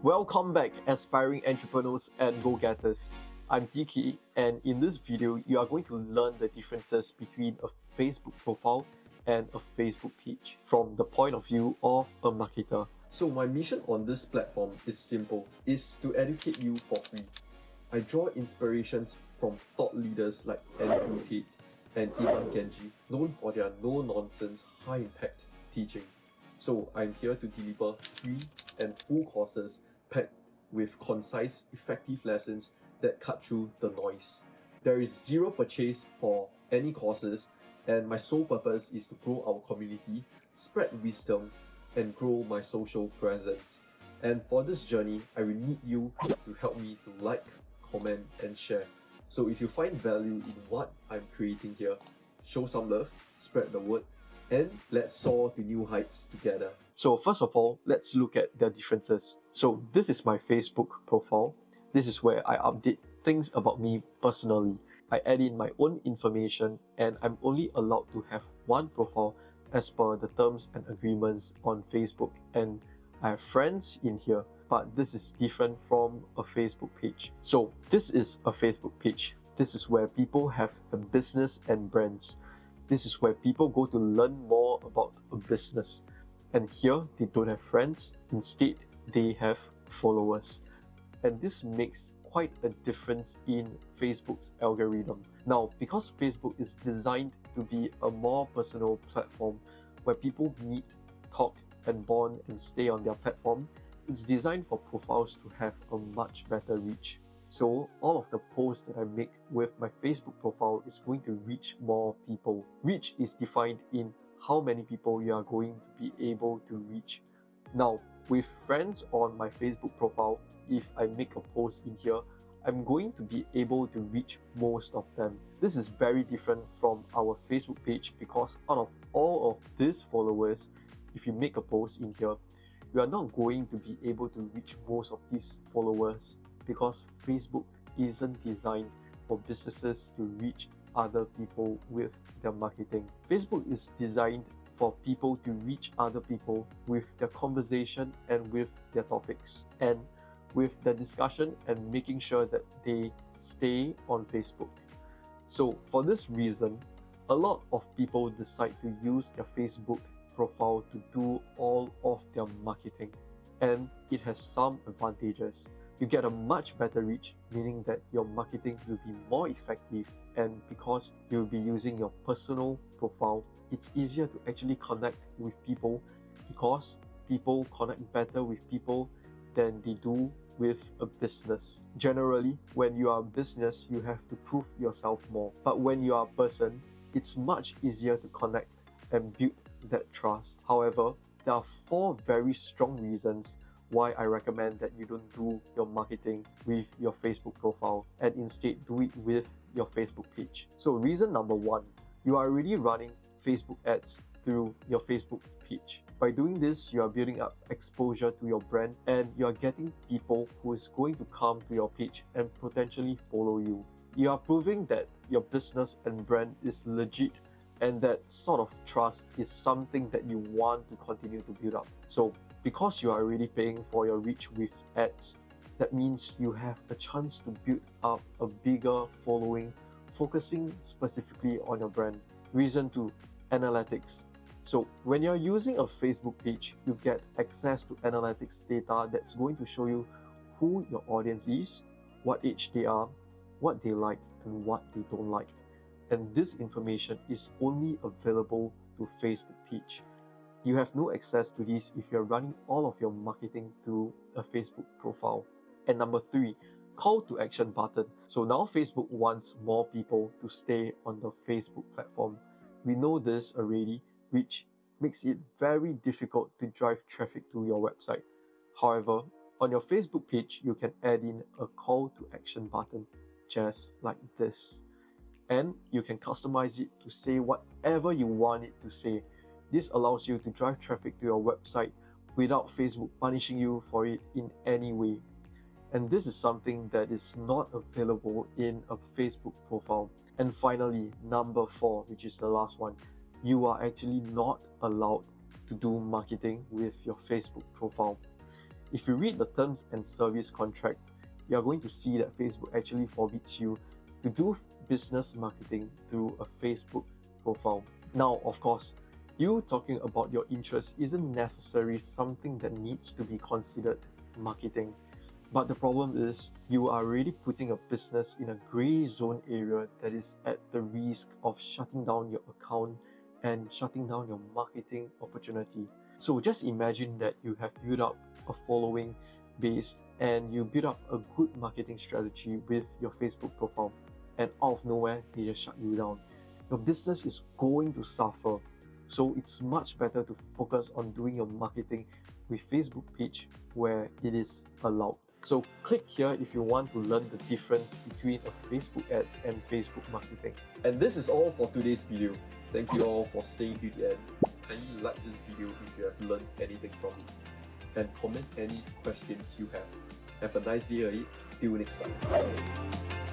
Welcome back, aspiring entrepreneurs and go-getters. I'm DK, and in this video, you are going to learn the differences between a Facebook profile and a Facebook page from the point of view of a marketer. So my mission on this platform is simple, is to educate you for free. I draw inspirations from thought leaders like Andrew Tate and Iman Genji, known for their no-nonsense, high-impact teaching. So I'm here to deliver free and full courses packed with concise, effective lessons that cut through the noise. There is zero purchase for any courses, and my sole purpose is to grow our community, spread wisdom, and grow my social presence. And for this journey, I will need you to help me to like, comment, and share. So if you find value in what I'm creating here, show some love, spread the word, and let's soar to new heights together. So first of all, let's look at the differences. So this is my Facebook profile. This is where I update things about me personally. I add in my own information, and I'm only allowed to have one profile as per the terms and agreements on Facebook, and I have friends in here, but this is different from a Facebook page. So this is a Facebook page. This is where people have a business and brands. This is where people go to learn more about a business. And here, they don't have friends. Instead, they have followers. And this makes quite a difference in Facebook's algorithm. Now, because Facebook is designed to be a more personal platform where people meet, talk, and bond and stay on their platform, it's designed for profiles to have a much better reach. So all of the posts that I make with my Facebook profile is going to reach more people. Reach is defined in how many people you are going to be able to reach. Now, with friends on my Facebook profile, if I make a post in here, I'm going to be able to reach most of them. This is very different from our Facebook page because out of all of these followers, if you make a post in here, you are not going to be able to reach most of these followers because Facebook isn't designed for businesses to reach other people with their marketing. Facebook is designed for people to reach other people with their conversation and with their topics, and with the discussion and making sure that they stay on Facebook. So for this reason, a lot of people decide to use their Facebook profile to do all of their marketing, and it has some advantages. You get a much better reach, meaning that your marketing will be more effective, and because you'll be using your personal profile, it's easier to actually connect with people because people connect better with people than they do with a business. Generally, when you are a business, you have to prove yourself more. But when you are a person, it's much easier to connect and build that trust. However, there are 4 very strong reasons why I recommend that you don't do your marketing with your Facebook profile and instead do it with your Facebook page. So reason number 1, you are already running Facebook ads through your Facebook page. By doing this, you are building up exposure to your brand and you are getting people who is going to come to your page and potentially follow you. You are proving that your business and brand is legit, and that sort of trust is something that you want to continue to build up. So because you are already paying for your reach with ads, that means you have a chance to build up a bigger following, focusing specifically on your brand. Reason 2, analytics. So when you're using a Facebook page, you get access to analytics data that's going to show you who your audience is, what age they are, what they like, and what they don't like. And this information is only available to Facebook page. You have no access to this if you're running all of your marketing through a Facebook profile. And number 3, call to action button. So now Facebook wants more people to stay on the Facebook platform. We know this already, which makes it very difficult to drive traffic to your website. However, on your Facebook page, you can add in a call to action button just like this. And you can customize it to say whatever you want it to say. This allows you to drive traffic to your website without Facebook punishing you for it in any way. And this is something that is not available in a Facebook profile. And finally, number 4, which is the last one, you are actually not allowed to do marketing with your Facebook profile. If you read the terms and service contract, you are going to see that Facebook actually forbids you to do business marketing through a Facebook profile. Now, of course, you talking about your interest isn't necessarily something that needs to be considered marketing. But the problem is you are already putting a business in a grey zone area that is at the risk of shutting down your account and shutting down your marketing opportunity. So just imagine that you have built up a following base and you build up a good marketing strategy with your Facebook profile, and out of nowhere they just shut you down. Your business is going to suffer. So it's much better to focus on doing your marketing with Facebook page where it is allowed. So click here if you want to learn the difference between a Facebook ads and Facebook marketing. And this is all for today's video. Thank you all for staying to the end. Kindly like this video if you have learned anything from it, and comment any questions you have. Have a nice day ahead. Till next time.